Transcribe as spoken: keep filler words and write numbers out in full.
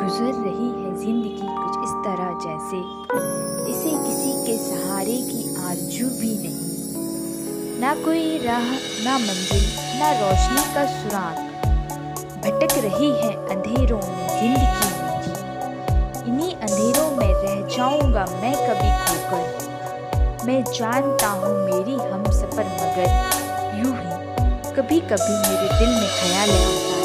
गुजर रही है जिंदगी कुछ इस तरह जैसे इसे किसी के सहारे की आरज़ू भी नहीं। ना कोई राह, ना मंजिल, ना रोशनी का सुराग, भटक रही है अंधेरों में जिंदगी मेरी। इन्हीं अंधेरों में रह जाऊंगा मैं कभी खोकर। मैं जानता हूँ मेरी हम सफ़र, मगर यूं ही कभी कभी मेरे दिल में ख्याल आता